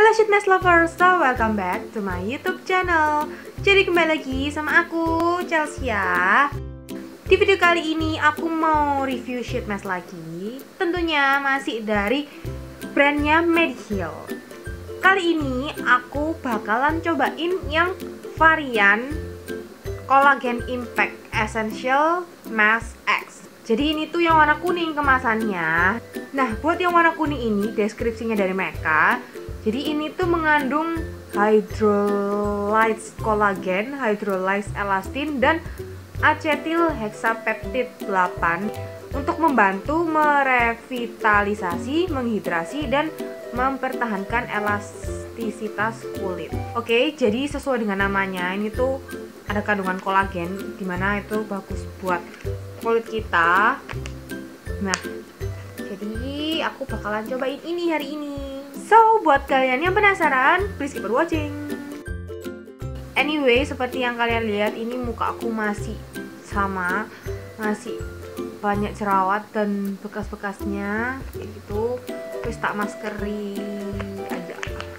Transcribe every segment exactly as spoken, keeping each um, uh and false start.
Halo Sheetmesh Lovers, so welcome back to my YouTube channel. Jadi kembali lagi sama aku, Chelsea ya. Di video kali ini aku mau review Sheetmesh lagi. Tentunya masih dari brandnya Mediheal. Kali ini aku bakalan cobain yang varian Collagen Impact Essential Mask X. Jadi ini tuh yang warna kuning kemasannya. Nah, buat yang warna kuning ini deskripsinya dari mereka. Jadi ini tuh mengandung hydrolyzed collagen, hydrolyzed elastin, dan acetyl hexapeptide delapan untuk membantu merevitalisasi, menghidrasi, dan mempertahankan elastisitas kulit. Oke, jadi sesuai dengan namanya, ini tuh ada kandungan kolagen, dimana itu bagus buat kulit kita. Nah, jadi aku bakalan cobain ini hari ini. So, buat kalian yang penasaran, please keep on watching. Anyway, seperti yang kalian lihat, ini muka aku masih sama, masih banyak jerawat dan bekas-bekasnya kayak gitu. Terus tak maskeri aja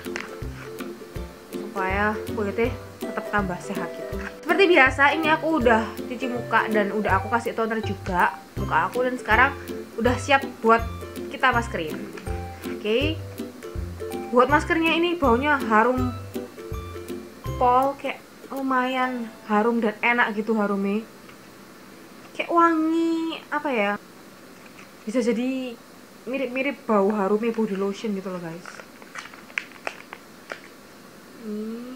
supaya kulitnya tetap tambah sehat gitu. Seperti biasa, ini aku udah cuci muka dan udah aku kasih toner juga muka aku, dan sekarang udah siap buat kita maskerin. Oke, okay. Buat maskernya ini baunya harum pol, kayak lumayan harum dan enak gitu harumnya, kayak wangi apa ya, bisa jadi mirip-mirip bau harumnya body lotion gitu loh guys. Ini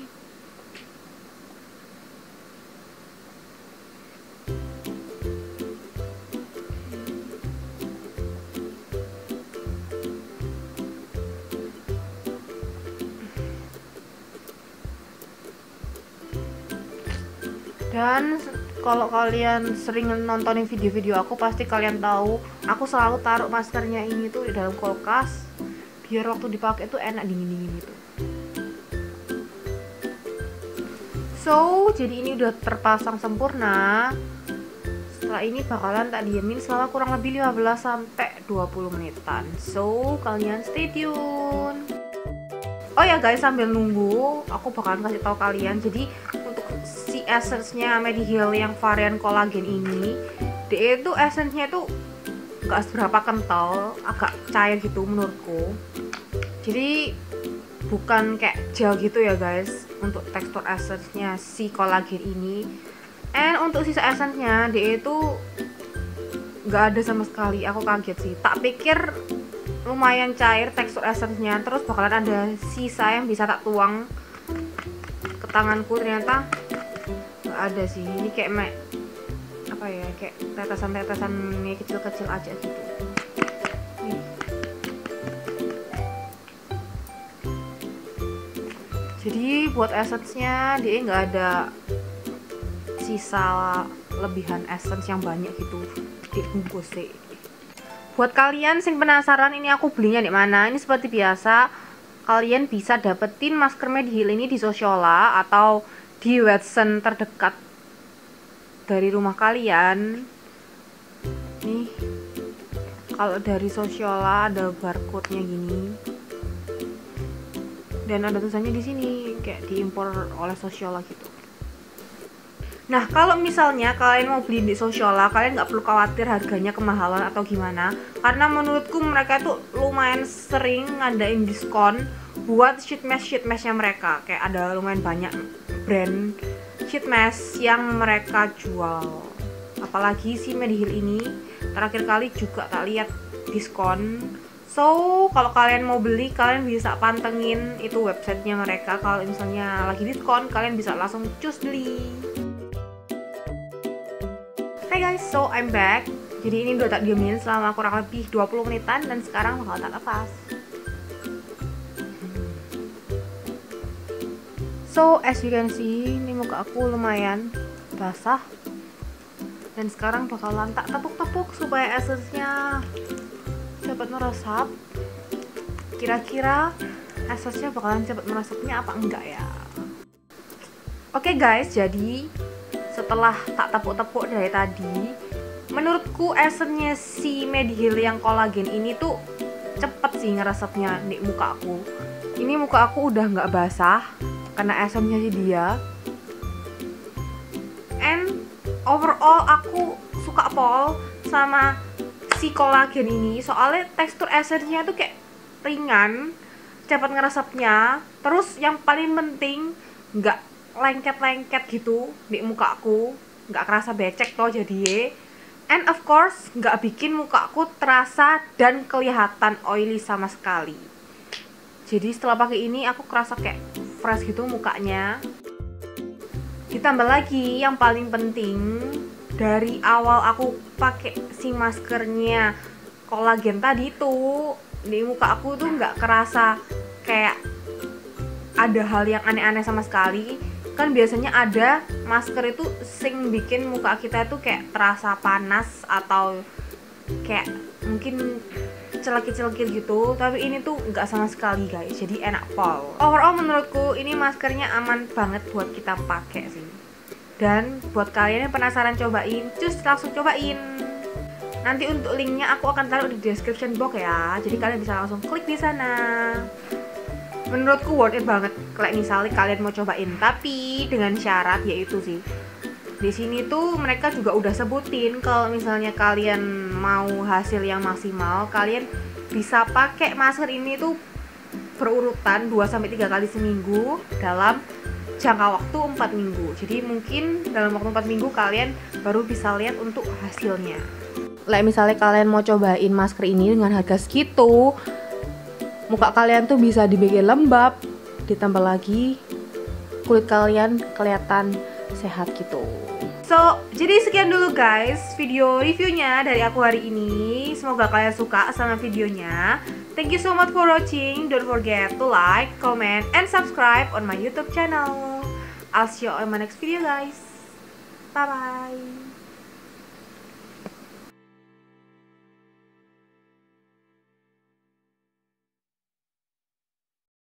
dan kalau kalian sering nontonin video-video aku, pasti kalian tahu aku selalu taruh maskernya ini tuh di dalam kulkas biar waktu dipakai tuh enak dingin-dingin gitu. So, jadi ini udah terpasang sempurna. Setelah ini bakalan tak diemin selama kurang lebih lima belas sampai dua puluh menitan. So, kalian stay tune. Oh ya guys, sambil nunggu aku bakalan kasih tahu kalian, jadi untuk si essence-nya Mediheal yang varian kolagen ini, dia itu essence-nya itu gak seberapa kental, agak cair gitu menurutku. Jadi bukan kayak gel gitu ya guys untuk tekstur essence-nya si kolagen ini. And untuk sisa essence-nya dia itu gak ada sama sekali, aku kaget sih. Tak pikir lumayan cair tekstur essence-nya, terus bakalan ada sisa yang bisa tak tuang ke tanganku, ternyata nggak ada sih. Ini kayak me, apa ya, kayak tetesan-tetesan ini kecil-kecil aja gitu. Nih. Jadi buat essence-nya dia nggak ada sisa lebihan essence yang banyak gitu di bungkus sih. Buat kalian yang penasaran ini aku belinya di mana, ini seperti biasa kalian bisa dapetin masker Mediheal ini di Sociolla atau di Watson terdekat dari rumah kalian. Nih, kalau dari Sociolla ada barcode-nya gini, dan ada tulisannya di sini kayak diimpor oleh Sociolla gitu. Nah, kalau misalnya kalian mau beli di Sociolla, kalian nggak perlu khawatir harganya kemahalan atau gimana, karena menurutku mereka tuh lumayan sering ngadain diskon buat sheetmesh sheetmeshnya mereka. Kayak ada lumayan banyak brand sheetmesh yang mereka jual. Apalagi si Mediheal ini terakhir kali juga tak lihat diskon. So, kalau kalian mau beli, kalian bisa pantengin itu websitenya mereka. Kalau misalnya lagi diskon, kalian bisa langsung cus beli. Hai guys, so I'm back. Jadi ini udah tak diemin selama kurang lebih dua puluh menitan, dan sekarang bakal tak lepas. So as you can see, ini muka aku lumayan basah, dan sekarang bakalan tak tepuk-tepuk supaya essence-nya cepat meresap. Kira-kira essence-nya bakalan cepat meresapnya apa enggak ya? Oke okay guys, jadi setelah tak tepuk-tepuk dari tadi, menurutku essence-nya si Mediheal yang kolagen ini tuh cepet sih ngeresepnya di muka aku. Ini muka aku udah nggak basah karena esennya sih dia. And overall aku suka pol sama si kolagen ini, soalnya tekstur esennya tuh kayak ringan, cepat ngeresepnya. Terus yang paling penting nggak lengket-lengket gitu di muka aku, nggak kerasa becek toh jadi. And of course nggak bikin muka aku terasa dan kelihatan oily sama sekali. Jadi setelah pakai ini aku kerasa kayak fresh gitu mukanya. Ditambah lagi yang paling penting, dari awal aku pakai si maskernya kolagen tadi tuh di muka aku tuh nggak kerasa kayak ada hal yang aneh-aneh sama sekali. Kan biasanya ada masker itu sing bikin muka kita tuh kayak terasa panas atau kayak mungkin celekit-celekit gitu, tapi ini tuh nggak sama sekali guys, jadi enak pol. Overall menurutku ini maskernya aman banget buat kita pakai sih. Dan buat kalian yang penasaran cobain, cus langsung cobain. Nanti untuk linknya aku akan taruh di description box ya, jadi kalian bisa langsung klik di sana. Menurutku worth it banget kalau misalnya kalian mau cobain, tapi dengan syarat yaitu sih, di sini tuh mereka juga udah sebutin kalau misalnya kalian mau hasil yang maksimal, kalian bisa pakai masker ini tuh berurutan dua sampai tiga kali seminggu dalam jangka waktu empat minggu. Jadi mungkin dalam waktu empat minggu kalian baru bisa lihat untuk hasilnya. Like misalnya kalian mau cobain masker ini dengan harga segitu, muka kalian tuh bisa dibikin lembab, ditambah lagi kulit kalian kelihatan sehat gitu. So, jadi sekian dulu guys video reviewnya dari aku hari ini. Semoga kalian suka sama videonya. Thank you so much for watching. Don't forget to like, comment, and subscribe on my YouTube channel. I'll see you on my next video guys. Bye bye.